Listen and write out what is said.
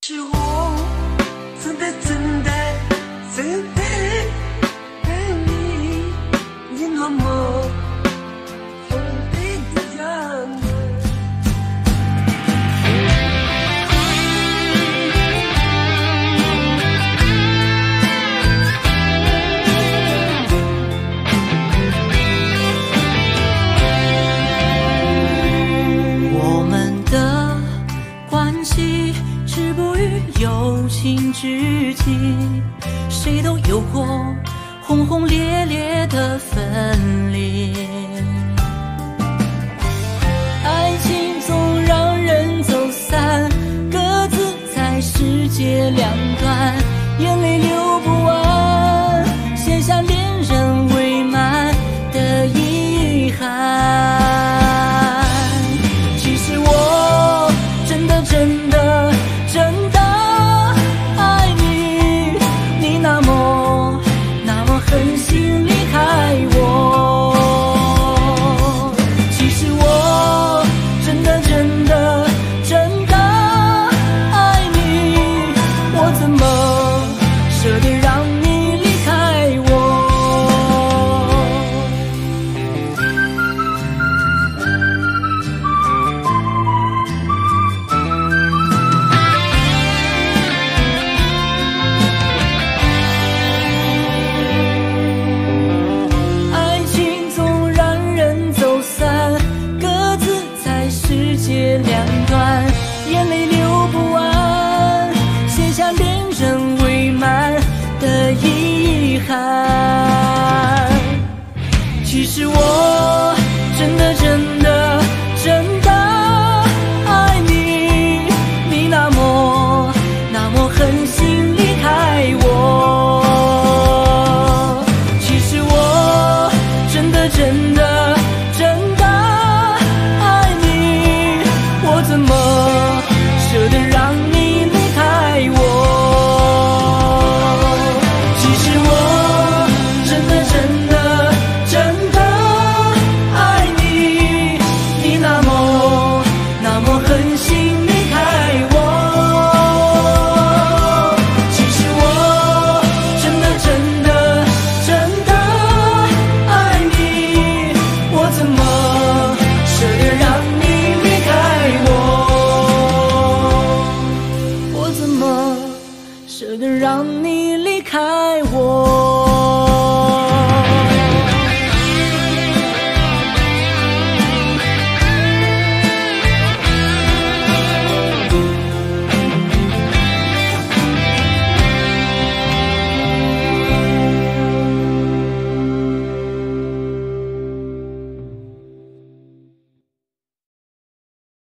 是我真的爱你，你那么疯的样子。 我们的关系止步于友情知己，谁都有过轰轰烈烈的分离。爱情总让人走散，各自在世界两端，眼泪流不完，写下恋人未满的遗憾。其实我真的爱你，你那么狠心离开我。其实我真的爱你，我怎么舍得让你离开我？爱情总让人走散，各自在世界两端，眼泪流不完，写下恋人未满的遗憾。其实我真的爱你，你那么狠心离开我。其实我真的爱你，我怎么舍得让你离开我？其实我真的爱你，你那么狠心离开我。其实我真的爱你，我怎么舍得让你离开我？我怎么舍得让你离开我？